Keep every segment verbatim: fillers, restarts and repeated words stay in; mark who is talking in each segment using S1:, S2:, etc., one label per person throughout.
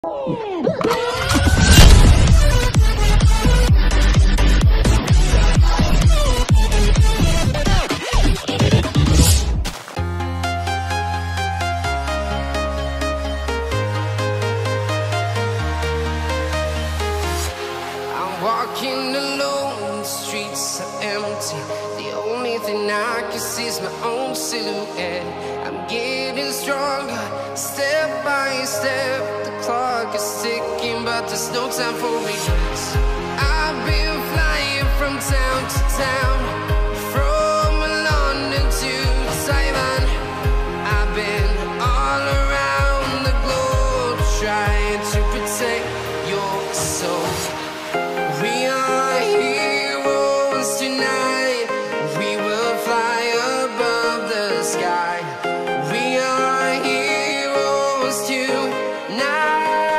S1: Walking alone, the streets are empty. The only thing I can see is my own silhouette. I'm getting stronger, step by step. The clock is ticking, but there's no time for me. I've been flying from town to town, from London to Taiwan. I've been all around the globe, trying to protect your soul. We are heroes tonight. We will fly above the sky. We are heroes tonight.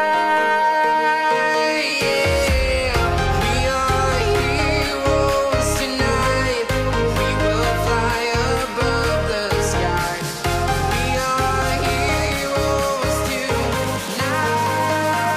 S1: Yeah. We are heroes tonight. We will fly above the sky. We are heroes tonight.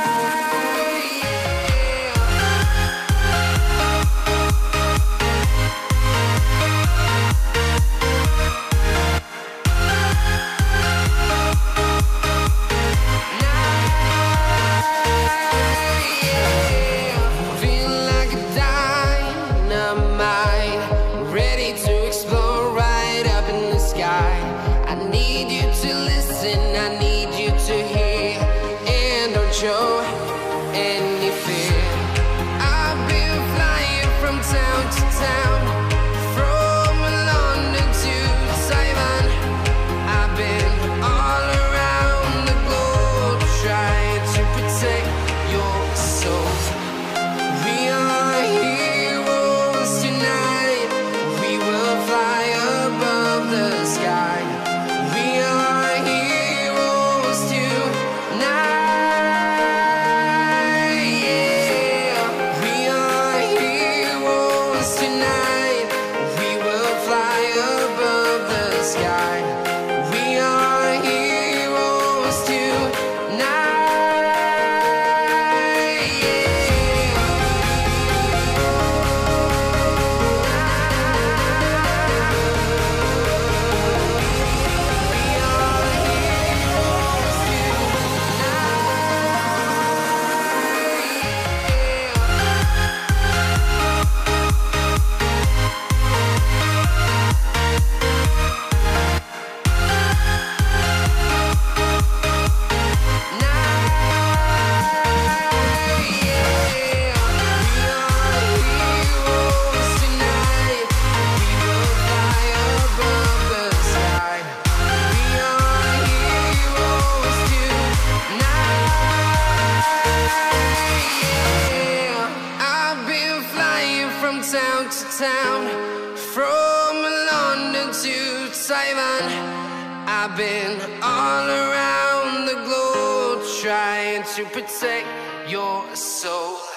S1: Show any fear. I've been flying from town to town, from London to Taiwan. I've been all around the globe, trying to protect your soul. We are heroes tonight. We will fly above the sky. We are heroes tonight. Town to town, from London to Taiwan. I've been all around the globe, trying to protect your soul.